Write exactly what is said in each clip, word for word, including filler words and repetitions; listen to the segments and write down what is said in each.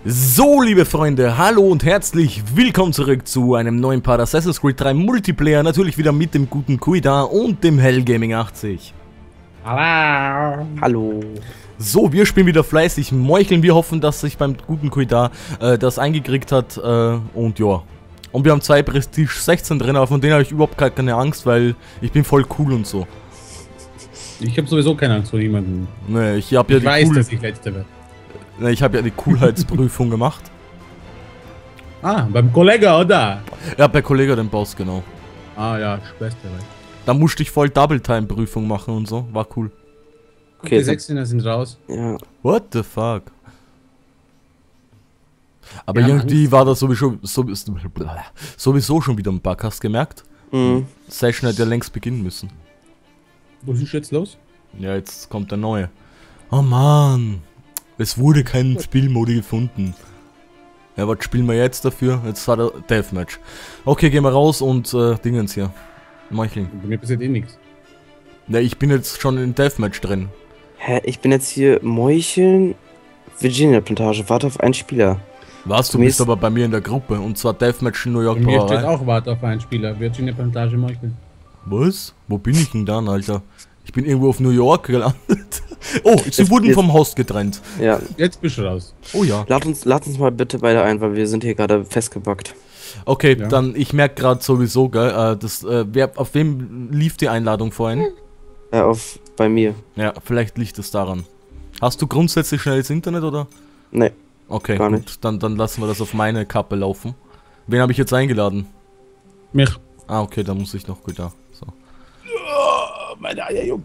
So, liebe Freunde, hallo und herzlich willkommen zurück zu einem neuen Part Assassin's Creed drei Multiplayer. Natürlich wieder mit dem guten Kuida und dem Hellgaming achtzig. Hallo. Hallo. So, wir spielen wieder fleißig Meucheln. Wir hoffen, dass sich beim guten Kuida äh, das eingekriegt hat. Äh, und ja. Und wir haben zwei Prestige sechzehn drin, aber von denen habe ich überhaupt gar keine Angst, weil ich bin voll cool und so. Ich habe sowieso keine Angst vor jemandem. Ne, ich habe ja ich die weiß, cool dass ich Letzter werde. Ne, ich habe ja die Coolheitsprüfung gemacht. Ah, beim Kollegen, oder? Ja, bei Kollege den Boss, genau. Ah ja, Schwester. Da musste ich voll Double-Time-Prüfung machen und so. War cool. Okay, die sechzehner sind raus. Ja. What the fuck? Aber Wir haben irgendwie Angst. war das sowieso, sowieso, sowieso schon wieder ein Bug, hast du gemerkt? Mhm. Session hätte ja längst beginnen müssen. Was ist jetzt los? Ja, jetzt kommt der neue. Oh man, es wurde kein Spielmodi gefunden. Ja, was spielen wir jetzt dafür? Jetzt hat er Deathmatch. Okay, gehen wir raus und äh, Dingens hier. Meucheln. Bei mir passiert eh nichts. Ja, ich bin jetzt schon in Deathmatch drin. Hä, ich bin jetzt hier Meucheln, Virginia Plantage, warte auf einen Spieler. Was, du Mir bist ist- aber bei mir in der Gruppe und zwar Deathmatch in New York Bei mir steht Brauerei. auch Warte auf einen Spieler. Virginia Plantage Meucheln. Was? Wo bin ich denn dann, Alter? Ich bin irgendwo auf New York gelandet. Oh, sie Jetzt- wurden jetzt- vom Host getrennt. Ja, Jetzt bist du raus. Oh ja. lad uns, lad uns mal bitte beide ein, weil wir sind hier gerade festgebackt. Okay, Ja. dann, ich merke gerade sowieso, gell, äh, das, äh, wer, auf wem lief die Einladung vorhin? Ja, auf, bei mir. Ja, vielleicht liegt es daran. Hast du grundsätzlich schnelles Internet, oder? Ne, Okay, Gar gut, nicht. dann, dann lassen wir das auf meine Kappe laufen. Wen habe ich jetzt eingeladen? Mich. Ah, okay, da muss ich noch gut da. So. Oh, meine Eier, Junge.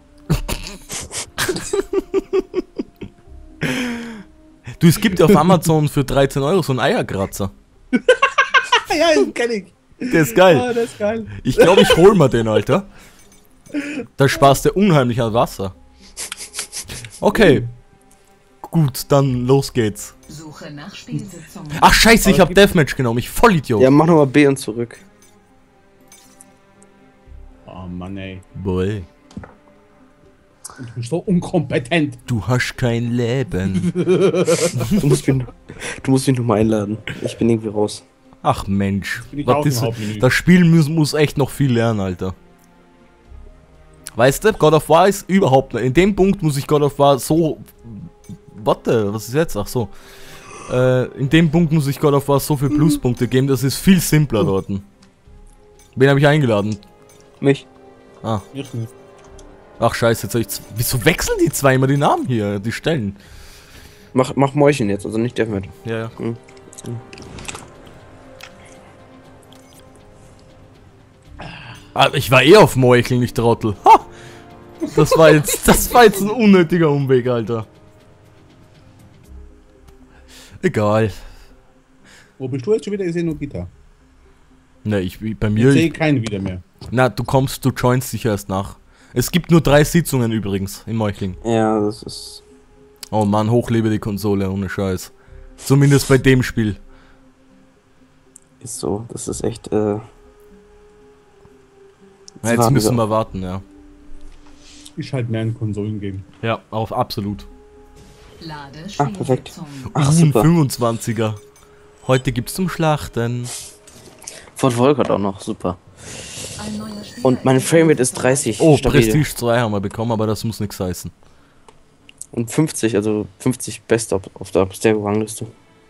Du, es gibt ja auf Amazon für dreizehn Euro so einen Eierkratzer. Ja, den kenn ich. Der ist geil. Ah, das ist geil. Ich glaube, ich hol mir den, Alter. Da sparst du unheimlich an Wasser. Okay. Gut, dann los geht's. Suche nach Spielsitzungen. Ach scheiße, ich hab Deathmatch genommen, ich Vollidiot. ja, mach nochmal B und zurück. Oh Mann, ey. Boy, Ich bin so unkompetent. du hast kein Leben. Du musst mich, du musst mich nochmal einladen. Ich bin irgendwie raus. Ach Mensch, bin ich was auch ist, im Hauptmenü. das Spiel muss, muss echt noch viel lernen, Alter. Weißt du, God of War ist überhaupt nicht. In dem Punkt muss ich God of War so... Warte, was ist jetzt? Ach so. Äh, in dem Punkt muss ich God of War so viele Pluspunkte geben, das ist viel simpler dort. Wen habe ich eingeladen? Mich? Ah, Ich nicht. ach scheiße, jetzt hab ich... z- Wieso wechseln die zwei immer die Namen hier, die Stellen? Mach, mach Meucheln jetzt, also nicht Deathmatch. Ja, ja. Mhm. Ah, ich war eh auf Meucheln, nicht Trottel. Ha! Das war jetzt, das war jetzt ein unnötiger Umweg, Alter. Egal. Wo bist du jetzt schon wieder? Ich sehe nur Gitarre. Ne, ich, bei Ich mir... sehe Ich, keinen wieder mehr. na, du kommst, du joinst dich erst nach. Es gibt nur drei Sitzungen übrigens in Meuchling. Ja, das ist... Oh Mann, hochlebe die Konsole, ohne Scheiß. Zumindest bei dem Spiel. Ist so, das ist echt, äh... Na, jetzt müssen wir warten, ja. Ich halt mehr ein Konsolengame. Ja, auf absolut. Lade Ah, perfekt. Spielsitzungen. Ach, Uh, ein super. fünfundzwanziger. Heute gibt's zum Schlachten. Von Volkert auch noch, super. Ein neuer Spieler Und meine ist Framerate ist dreißig. Oh, stabil. Prestige zwei haben wir bekommen, aber das muss nichts heißen. Und fünfzig, also fünfzig Best auf, auf der Abstergo-Rangliste.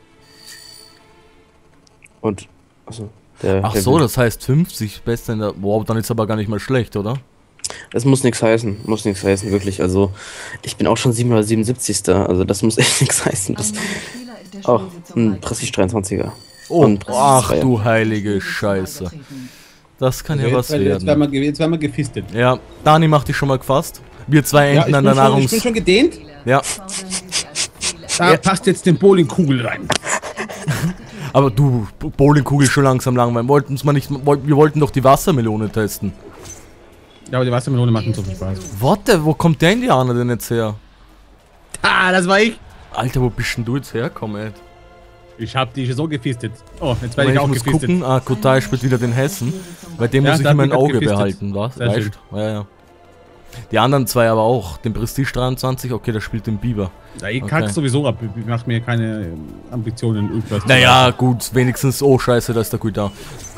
Und, also, der... Ach der so, will- das heißt fünfzig Beste in der... Wow, dann ist aber gar nicht mal schlecht, oder? Das muss nichts heißen, muss nichts heißen, wirklich. Also, ich bin auch schon siebenhundertsiebenundsiebzigster Also, das muss echt nichts heißen. Das, Ein neuer Spieler ist der oh, Spielsitzung ein beigetreten. Prestige dreiundzwanziger Oh, Und ach Prestige du heilige Spielsitzung Scheiße. beigetreten. Das kann ja Also was jetzt, jetzt, werden werden. wir, jetzt werden wir gefistet. Ja, Dani macht dich schon mal gefasst. Wir zwei Ja, enden ich an bin, der schon, ich Nahrungs... bin schon gedehnt. Ja, Fordern Sie sie als Spieler. Da passt jetzt den Bowlingkugel rein. aber du, Bowlingkugel schon langsam lang. Wir wollten, mal nicht, wir wollten doch die Wassermelone testen. Ja, aber die Wassermelone macht nicht so viel Spaß. Warte, wo kommt der Indianer denn jetzt her? Ah, das war ich. Alter, wo bist denn du jetzt hergekommen, ey? Ich hab dich so gefistet. Oh, jetzt werde Ich ich auch muss gefistet. gucken, ah, Kotai spielt wieder den Hessen. Bei dem Ja, muss ich da immer hat ein mich Auge grad gefistet. behalten, was? Sehr Weißt schön. du? Ja, ja. Die anderen zwei aber auch. Den Prestige dreiundzwanzig, okay, der spielt den Biber. Ja, ich Okay. kack sowieso ab. Ich mach mir keine ähm, Ambitionen, irgendwas zu Naja, leisten. gut, wenigstens, oh scheiße, da ist der gut da.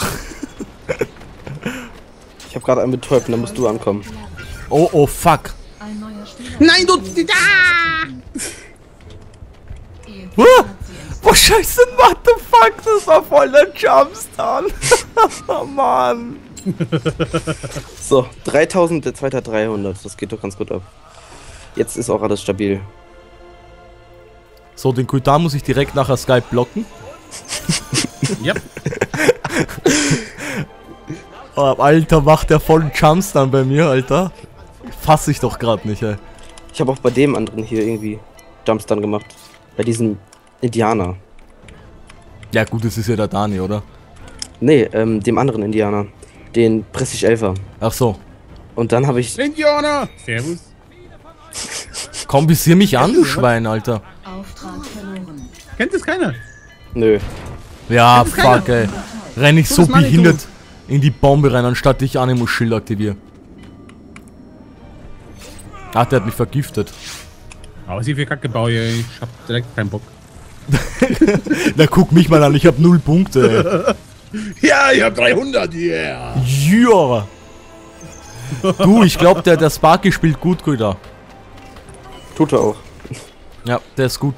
Ich habe gerade einen betäubt, dann musst du ankommen. Oh, oh, fuck. Ein neuer Spieler. Nein, du... Ah! Ihr Uh, Team hat sie oh scheiße, what the fuck, das war voll der Jumpstart. Oh Mann. So, dreitausend, der zweite hat dreihundert. Das geht doch ganz gut ab. Jetzt ist auch alles stabil. So, den Kuitan muss ich direkt nachher Skype blocken. Ja. Oh, Alter, macht der vollen Jumpstart bei mir, Alter. Fass ich doch gerade nicht, ey. Ich habe auch bei dem anderen hier irgendwie Jumpstun gemacht. Bei diesem Indianer. Ja gut, das ist ja der Dani, oder? Nee, ähm, dem anderen Indianer. Den Prestige Elfer. Ach so. Und dann habe ich... Indianer! Servus. Komm, visier mich an, du Schwein, Alter. Auftrag verloren. Kennt das keiner? Nö. Ja, Das ist keiner. fuck, ey. Renn ich Tu so das mal nicht, behindert in die Bombe rein, anstatt ich Animus Shield aktiviere. Ach, der hat mich vergiftet. Aber sie für Kacke baue ich. Ich hab direkt keinen Bock. Na, guck mich mal an, ich hab null Punkte, Ja, ich hab dreihundert, yeah! ey. Ja. Du, ich glaub, der, der Sparky spielt gut, Guida. Tut er auch. Ja, der ist gut.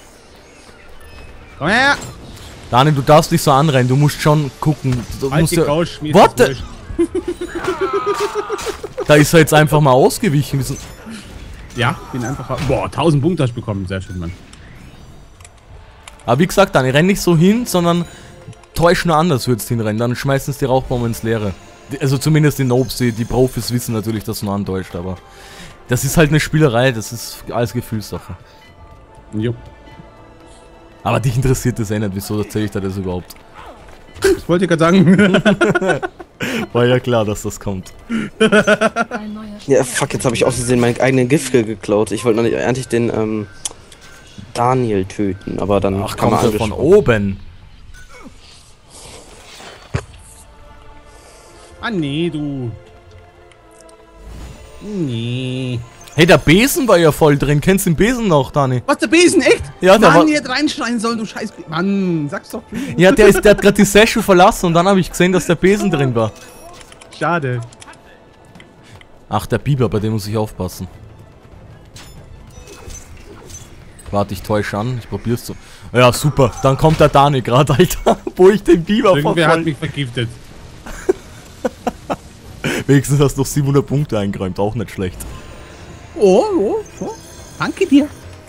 Komm her! Dani, du darfst nicht so anrennen, du musst schon gucken. Du Halt musst die ja, Couch, mir What ist das the- wurscht. da ist er jetzt einfach mal ausgewichen. Wir sind- Ja, bin einfach... Boah, tausend Punkte hast du bekommen. Sehr schön, Mann. Aber wie gesagt, Dani, renn nicht so hin, sondern täusch nur anders würdest hinrennen. Dann schmeißen sie die Rauchbombe ins Leere. Die- Also zumindest die Nobs, die, die Profis wissen natürlich, dass du nur antäuscht, aber das ist halt eine Spielerei, das ist alles Gefühlssache. Jo. Aber dich interessiert das eh nicht, wieso erzähle ich dir das überhaupt? Das wollte ich gerade sagen. War ja klar, dass das kommt. Ein neuer Spieler. Ja, fuck, jetzt habe ich aus Versehen meinen eigenen Giftkill geklaut. Ich wollte noch nicht eigentlich den, ähm, Daniel töten, aber dann Ach, kam kommt er er von angesprochen. oben. Ah, nee, du. Nee. Hey, der Besen war ja voll drin. Kennst du den Besen noch, Dani? Was, der Besen, echt? Ja, der Mann, war- die hätte reinschreien sollen, du scheiß... Be Mann, sag's doch. Ja, der, ist, der hat gerade die Session verlassen und dann habe ich gesehen, dass der Besen drin war. Schade. Ach, der Biber, bei dem muss ich aufpassen. Warte, ich täusche an, ich probier's so. Ja, super, dann kommt der Dani gerade, Alter, wo ich den Biber Irgendwer hat verfolge. mich vergiftet. Wenigstens hast du noch siebenhundert Punkte eingeräumt, auch nicht schlecht. Oh, oh, oh. Danke dir.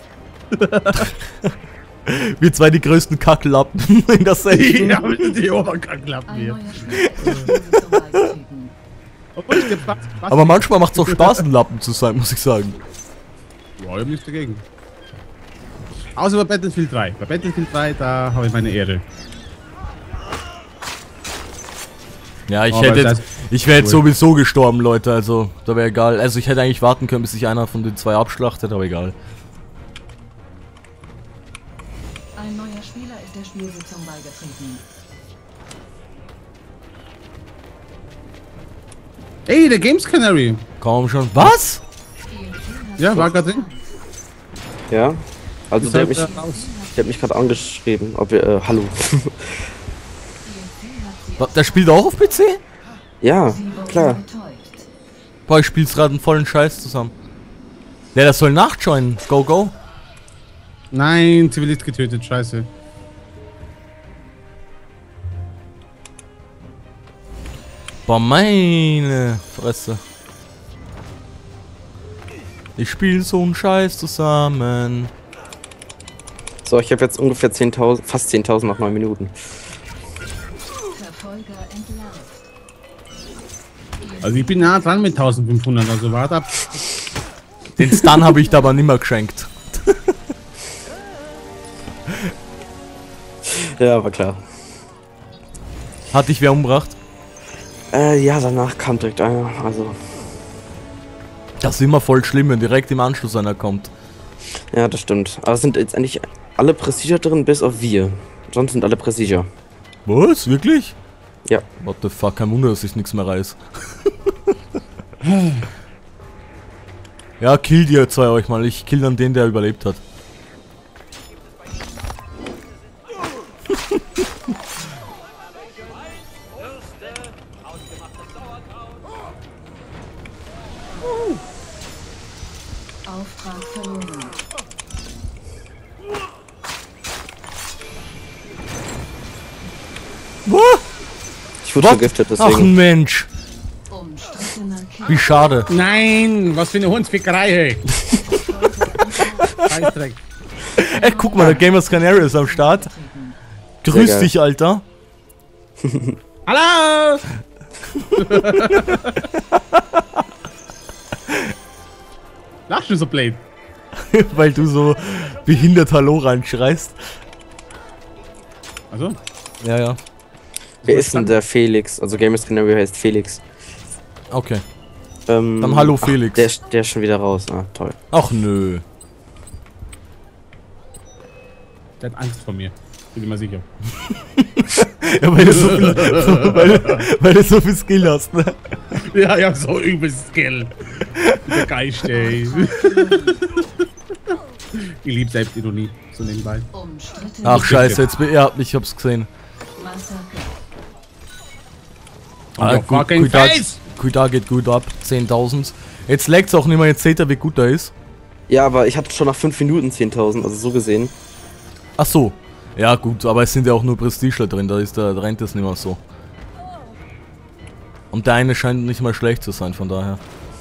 Wir zwei die größten Kacklappen in der Session. Ja, mit die Oberkackklappen Ein hier. neuer Spieler ist zum Spiel beigetreten. Obwohl ich Spaß, Spaß. Aber manchmal macht es auch Spaß, ein Lappen zu sein, muss ich sagen. Ja, ich hab nichts dagegen. Außer bei Battlefield drei. Bei Battlefield drei, da habe ich meine Ehre. Ja, ich Aber hätte das- jetzt, ich wäre jetzt cool. sowieso gestorben, Leute, also da wäre egal. Also ich hätte eigentlich warten können, bis sich einer von den zwei abschlachtet, aber egal. Ein neuer Spieler ist der Spielsitzung beigetreten. Ey, der Games Canary. Komm schon. Was? Ihr Team hat Ja, war gerade drin. Ja. Also der hat mich, Ist halt, äh, raus. der hat mich gerade angeschrieben, ob wir, äh, hallo. Ihr Team hat sie Wa- Der spielt auch auf P C? Ja, sie wurden klar. betäubt. Boah, ich spiel's gerade einen vollen Scheiß zusammen. Ja, das soll nachjoinen. Go, go. Nein, Zivilist getötet, scheiße. Boah, meine Fresse. Ich spiel so einen Scheiß zusammen. So, ich habe jetzt ungefähr zehntausend, fast zehntausend nach neun Minuten. Verfolger entlarvt. Also ich bin nah dran mit eintausendfünfhundert, also warte ab. Den Stun habe ich da aber nimmer geschenkt. Ja, war klar. Hat dich wer umgebracht? Äh, ja, danach kam direkt einer, also... Das ist immer voll schlimm, wenn direkt im Anschluss einer kommt. Ja, das stimmt. Aber es sind jetzt eigentlich alle Prestiger drin, bis auf wir. Sonst sind alle Prestiger. Was? Wirklich? Ja. What the fuck, kein Wunder, dass ich nichts mehr reiß. Ja, killt ihr zwei euch mal. Ich kill dann den, der überlebt hat. Auftrag verloren. Wo? Ich wurde vergiftet, Ach deswegen. Mensch. Umstrittener Kill. Wie schade. Nein, was für eine Hundsfickerei, hey. Scheißdreck. Ey, guck mal, der Gamers Canary ist am Start. Grüß geil. dich, Alter. Hallo! Lachst du so blöd? Weil du so behindert Hallo reinschreist. Also, Ja, ja. Wer ist denn der Felix? Also Gamers Canary heißt Felix. Okay. Ähm, Dann hallo, ach, Felix. Der, ist- der ist schon wieder raus. Ah, toll. Ach nö. der hat Angst vor mir. Bin ich mir sicher. Ja, weil du so viel, weil, weil du so viel Skill hast, ne? Ja, ich hab so übelst Skill. Der Geist, ey. Ich lieb Selbstironie, so nebenbei. Umstrittener Ach scheiße, jetzt bin, ja, ich hab's gesehen. Massaker. Und your fucking Kuitat, face! Kuitat geht gut ab, zehntausend. Jetzt lag's auch nicht mehr, jetzt seht ihr, wie gut er ist. Ja, aber ich hatte schon nach fünf Minuten zehntausend, also so gesehen. Ach so. Ja gut, aber es sind ja auch nur Prestigeler drin, da ist der da rennt es nicht mehr so. Und der eine scheint nicht mal schlecht zu sein, von daher.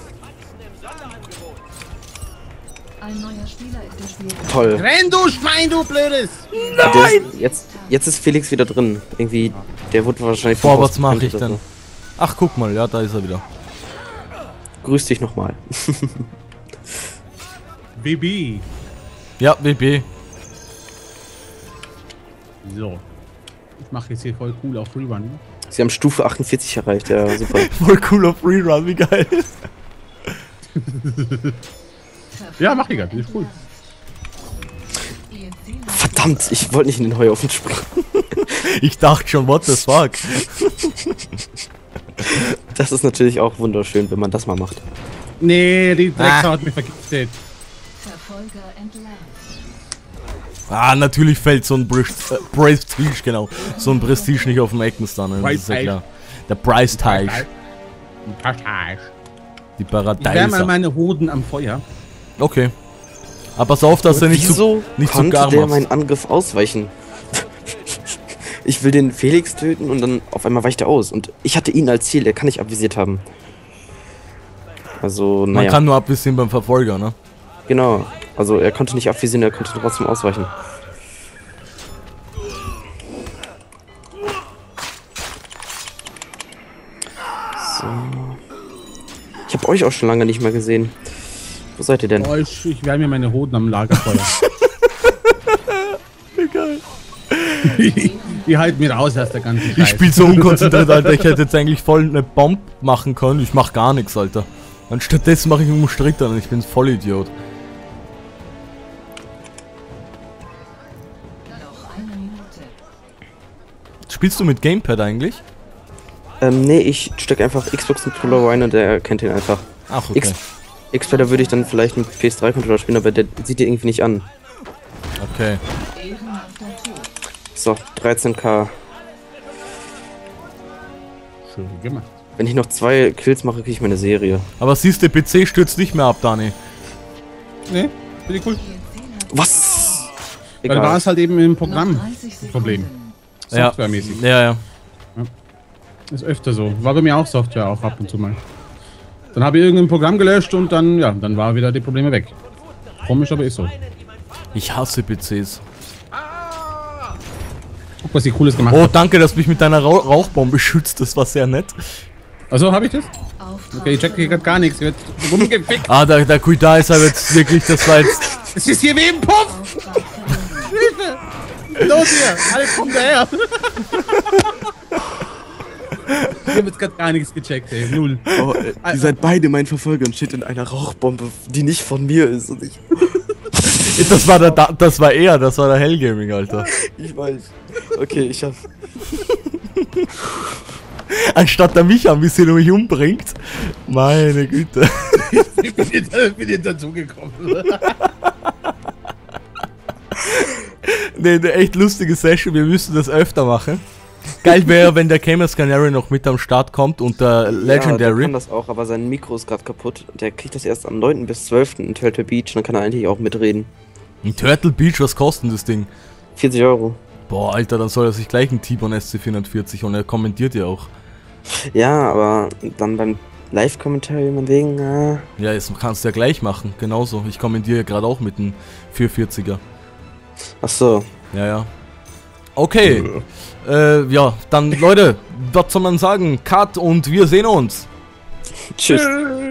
Ein neuer Spieler ist der Spiel. Toll. Renn, du Schwein, du Blödes! Der ist, jetzt, jetzt ist Felix wieder drin. Irgendwie, der wurde wahrscheinlich... Boah, was mache rausgekannt ich oder denn? Ach guck mal, ja, da ist er wieder. So. Grüß dich nochmal. B B. Ja, W B. So. Ich mache jetzt hier voll cool auf Rerun. Sie haben Stufe achtundvierzig erreicht, ja, super. Voll cool auf Rerun, wie geil. Ja, mach ich grad, ist cool. Ihr Ziel Verdammt, ich wollte nicht in den Heuhaufen springen. Ich dachte schon, what the fuck. Das ist natürlich auch wunderschön, wenn man das mal macht. Nee, die Drecksau hat mich vergiftet. Verfolger entlarvt. Ah, natürlich fällt so ein Brist, äh, Prestige, genau. So ein Prestige nicht auf dem Eckenstar, ne? Das ist ja Prestige. klar. Der Price Tag. Die Ich wärme mal Paradeiser. meine Hoden am Feuer. Okay. Aber pass auf, dass er nicht Wieso zu, nicht zu konnte gar der machst. meinen Angriff ausweichen? Ich will den Felix töten und dann auf einmal weicht er aus. Und ich hatte ihn als Ziel, er kann nicht abvisiert haben. Also, Man naja. kann nur abwischen beim Verfolger, ne? Genau. Also er konnte nicht abvisieren, er konnte trotzdem ausweichen. So. Ich habe euch auch schon lange nicht mehr gesehen. Wo seid ihr denn? Oh, ich, ich wärme mir meine Hoden am Lagerfeuer. Egal. die, die halten mir raus aus der ganzen Ich Scheiße. spiel so unkonzentriert, Alter. Ich hätte jetzt eigentlich voll eine Bomb machen können. Ich mach gar nichts, Alter. Und stattdessen mache ich einen Stritter und ich bin voll Idiot. Noch eine Minute. Spielst du mit Gamepad eigentlich? Ähm, nee, ich stecke einfach Xbox-Controller rein und der erkennt ihn einfach. Ach, okay. X- X-Pader würde ich dann vielleicht mit P S drei Controller spielen, aber der sieht dir irgendwie nicht an. Okay. Ehrenhafter Tod. So, dreizehn K. Schön gemacht. Wenn ich noch zwei Kills mache, kriege ich meine Serie. Aber siehst du, der P C stürzt nicht mehr ab, Dani. Nee, finde ich cool. Ihr Ziel hat Was? Weil war Egal. es halt eben im noch Programm. dreißig Sekunden. Problem. Ja. Softwaremäßig. Ja, ja. Ist öfter so. War bei mir auch Software auch ab und zu mal. Dann habe ich irgendein Programm gelöscht und dann, ja, dann war wieder die Probleme weg. Komisch, aber ist so. Ich hasse P Cs. Guck, was ich Cooles gemacht Oh, habe. danke, dass du mich mit deiner Rauch Rauchbombe schützt. Das war sehr nett. Also habe ich das? Auftrag Okay, ich check hier grad gar nichts. Wird rumgefickt. Ah, der, der Kuida ist aber jetzt wirklich, das war jetzt... Es ist hier wie im Puff! Auftrag verloren. Los hier! Alle kommen daher! Ich hab jetzt grad gar nichts gecheckt, ey. Null. Oh, äh, ihr seid beide mein Verfolger und steht in einer Rauchbombe, die nicht von mir ist. Und ich, Das war der, Da- das war er, das war der Hellgaming, Alter. ich weiß. Okay, ich hab. Anstatt der mich ein bisschen um mich umbringt. Meine Güte. Ich bin jetzt, bin jetzt dazugekommen. Ne, eine echt lustige Session, wir müssen das öfter machen. Geil wäre, wenn der Camus Canary noch mit am Start kommt und der Ja, der Legendary. kann das auch, aber sein Mikro ist gerade kaputt. Der kriegt das erst am neunten bis zwölften in Turtle Beach, dann kann er eigentlich auch mitreden. In Turtle Beach, was kostet das Ding? vierzig Euro. Boah, Alter, dann soll er sich gleich ein T-Bone S C vierhundertvierzig und er kommentiert ja auch. Ja, aber dann beim Live-Kommentar man wegen, ah. Ja, jetzt kannst du ja gleich machen, genauso. Ich kommentiere ja gerade auch mit einem vierhundertvierziger. Ach so. Ja, ja. Okay. Äh, ja, dann Leute, was soll man sagen? Cut und wir sehen uns. Tschüss.